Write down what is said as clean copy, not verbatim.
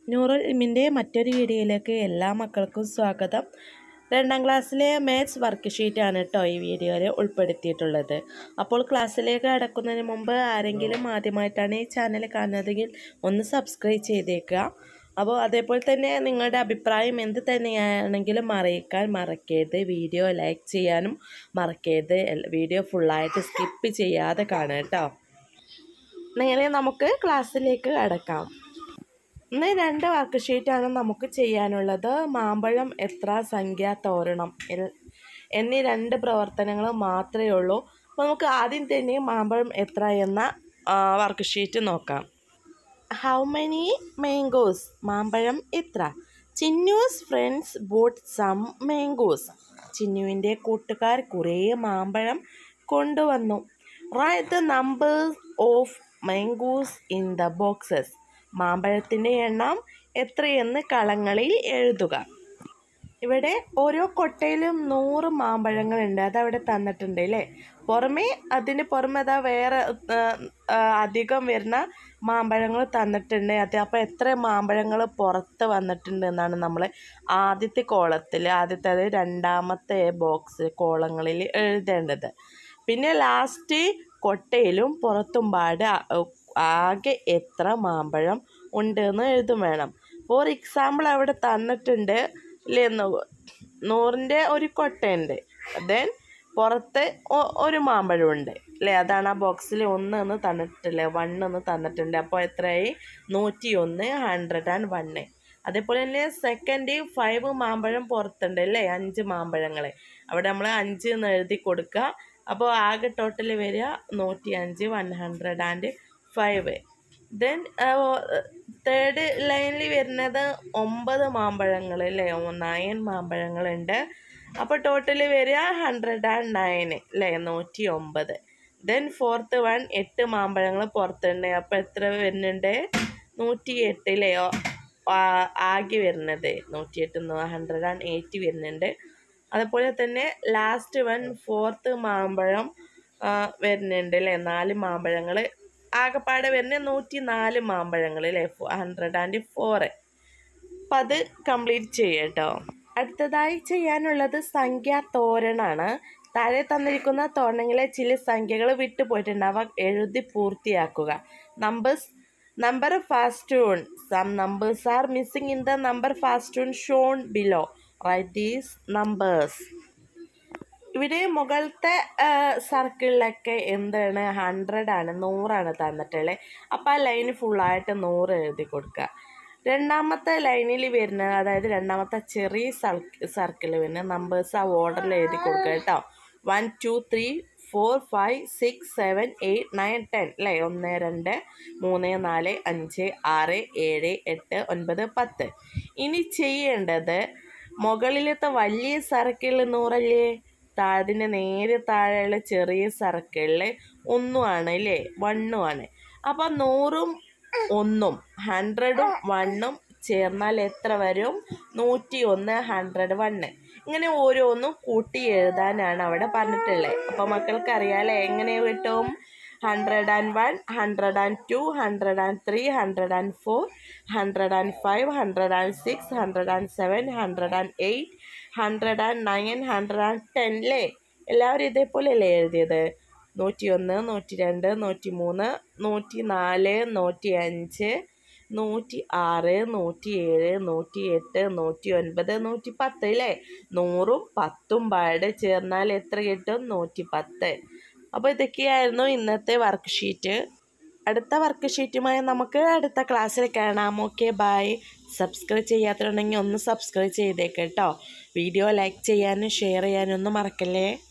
നൂറുൽമിൻ്റെ മറ്റൊരു വീഡിയോയിലേക്ക് എല്ലാ മക്കൾക്കും സ്വാഗതം. 2ാം ക്ലാസ്സിലെ മാത്സ് വർക്ക് ഷീറ്റാണ് കേട്ടോ ഈ വീഡിയോയിൽ ഉൾപ്പെടുത്തിയിട്ടുള്ളത്. അപ്പോൾ ക്ലാസ്സിലേക്ക് കടക്കുന്നതിന് മുമ്പ് ആരെങ്കിലും ആദ്യമായിട്ടാണ് ഈ ചാനൽ കാണുന്നതെങ്കിൽ ഒന്ന് സബ്സ്ക്രൈബ് ചെയ്തേക്കുക. അപ്പോൾ അതേപോലെ തന്നെ നിങ്ങളുടെ അഭിപ്രായം എന്ത് തന്നെയാണെങ്കിലും അറിയിക്കാൻ മറക്കരുത്. വീഡിയോ ലൈക്ക് ചെയ്യാനും മറക്കരുത്. വീഡിയോ ഫുള്ളായിട്ട് സ്കിപ്പ് ചെയ്യാതെ കാണുക കേട്ടോ. നേരെ നമുക്ക് ക്ലാസ്സിലേക്ക് കടക്കാം. ഇന്ന് 2 വർക്ക് ഷീറ്റാണ് നമുക്ക് ചെയ്യാനുള്ളത്. മാമ്പഴം എത്ര, സംഖ്യ തോരണം എന്നീ 2 പ്രവർത്തനങ്ങൾ മാത്രമേ ഉള്ളൂ. അപ്പോൾ നമുക്ക് ആദ്യം തന്നെ മാമ്പഴം എത്ര എന്ന വർക്ക് ഷീറ്റ് നോക്കാം. ഹൗ മെനി മാംഗോസ്, മാമ്പഴം എത്ര. Chinnu's friends brought some mangoes, ചിന്നുവിൻ്റെ കൂട്ടുകാർ കുറേ മാമ്പഴം കൊണ്ടുവന്നു. Write the numbers of mangoes in the boxes, മാമ്പഴത്തിൻ്റെ എണ്ണം എത്രയെന്ന് കളങ്ങളിൽ എഴുതുക. ഇവിടെ ഓരോ കൊട്ടയിലും 100 മാമ്പഴങ്ങളുണ്ട്. അതവിടെ തന്നിട്ടുണ്ട് അല്ലേ. അതിന് പുറമെ അതാ വേറെ അധികം വരുന്ന മാമ്പഴങ്ങൾ തന്നിട്ടുണ്ട്. അപ്പോൾ എത്ര മാമ്പഴങ്ങൾ പുറത്ത് വന്നിട്ടുണ്ട് എന്നാണ് നമ്മൾ ആദ്യത്തെ കോളത്തിൽ, ആദ്യത്തെ 2ാമത്തെ ബോക്സ് കോളങ്ങളിൽ എഴുതേണ്ടത്. പിന്നെ ലാസ്റ്റ് കൊട്ടയിലും പുറത്തും ആകെ എത്ര മാമ്പഴം ഉണ്ട് എന്ന് എഴുതും വേണം. ഫോർ എക്സാമ്പിൾ അവിടെ തന്നിട്ടുണ്ട് അല്ലേ, 100ൻ്റെ ഒരു കൊട്ടയുണ്ട്, ദെൻ പുറത്ത് ഒരു മാമ്പഴമുണ്ട് അല്ലേ. അതാണ് ആ ബോക്സിൽ 1 എന്ന് തന്നിട്ടില്ലേ, 1 എന്ന് തന്നിട്ടുണ്ട്. അപ്പോൾ എത്രയായി? 101, 101. അതേപോലെ തന്നെ സെക്കൻഡ് 5 മാമ്പഴം പുറത്തുണ്ട് അല്ലേ, 5 മാമ്പഴങ്ങൾ. അവിടെ നമ്മൾ 5 എന്ന് എഴുതി കൊടുക്കുക. അപ്പോൾ ആകെ ടോട്ടൽ വരിക 105, 105. ദെൻ തേർഡ് ലൈനിൽ വരുന്നത് 9 മാമ്പഴങ്ങൾ അല്ലേ, 9 മാമ്പഴങ്ങളുണ്ട്. അപ്പോൾ ടോട്ടൽ വരിക 109 അല്ലേ, 109. ദെൻ ഫോർത്ത് 8 മാമ്പഴങ്ങൾ പുറത്തുണ്ട്. അപ്പോൾ എത്ര വരുന്നുണ്ട്? 108 അല്ലേ ആകെ വരുന്നത്, 108, 108 വരുന്നുണ്ട്. അതുപോലെ തന്നെ ലാസ്റ്റ് ഫോർത്ത് മാമ്പഴം വരുന്നുണ്ട് അല്ലേ, 4 മാമ്പഴങ്ങൾ. ആകെപ്പാടെ വരുന്നത് 104 മാമ്പഴങ്ങൾ അല്ലേ, 104. അപ്പം അത് കംപ്ലീറ്റ് ചെയ്യട്ടോ. അടുത്തതായി ചെയ്യാനുള്ളത് സംഖ്യാ തോരണാണ്. താഴെ തന്നിരിക്കുന്ന തോരണങ്ങളെ ചില സംഖ്യകൾ വിട്ടുപോയിട്ടുണ്ട്, അവ എഴുതി പൂർത്തിയാക്കുക. Number festoon, some numbers are missing in the number festoon shown below. Write these numbers. ഇവിടെ മുകളിലത്തെ സർക്കിളിലൊക്കെ എന്താണ്, 100 ആണ്, 100 തന്നിട്ടുള്ളത്. അപ്പോൾ ആ ലൈന് ഫുള്ളായിട്ട് 100 എഴുതി കൊടുക്കുക. 2ാമത്തെ ലൈനിൽ വരുന്നത്, അതായത് 2ാമത്തെ ചെറിയ സർക്കിൾ വരുന്ന നമ്പേഴ്സ് ആ ഓർഡറിൽ എഴുതി കൊടുക്കുക കേട്ടോ. 1 2 3 4 5 6 7 8 9 10 അല്ലേ, 1 2 3 4 5 6 7 8 9 10. ഇനി ചെയ്യേണ്ടത് മുകളിലത്തെ വലിയ സർക്കിളിൽ 100 അല്ലേ, അതിൻ്റെ നേരെ താഴെയുള്ള ചെറിയ സർക്കിളിൽ 1 ആണ് അല്ലേ, 1 ആണ്. അപ്പോൾ 100ഉം 1ഉം 100ഉം 1ഉം ചേർന്നാൽ എത്ര വരും? 101, 101. ഇങ്ങനെ ഓരോന്നും കൂട്ടി എഴുതാനാണ് അവിടെ പറഞ്ഞിട്ടുള്ളത്. അപ്പോൾ മക്കൾക്ക് അറിയാമല്ലേ എങ്ങനെ കിട്ടും? 101, 102, 103, 104, 105, 106, 107, 108, 109, 110 അല്ലേ. എല്ലാവരും ഇതേപോലെ അല്ലേ എഴുതിയത്? 101, 102, 103, 104, 105, 106, 107, 108, 109, 110 അല്ലേ. 100ഉം 10ഉം ചേർന്നാൽ എത്ര കിട്ടും? 110. അപ്പോൾ ഇതൊക്കെയായിരുന്നു ഇന്നത്തെ വർക്ക് ഷീറ്റ്. അടുത്ത വർക്ക് ഷീറ്റുമായി നമുക്ക് അടുത്ത ക്ലാസ്സിൽ കാണാം. Okay, by. സബ്സ്ക്രൈബ് ചെയ്യാത്തതുണ്ടെങ്കിൽ ഒന്ന് സബ്സ്ക്രൈബ് ചെയ്തേക്ക് കേട്ടോ. വീഡിയോ ലൈക്ക് ചെയ്യാനും ഷെയർ ചെയ്യാനും ഒന്നും മറക്കല്ലേ.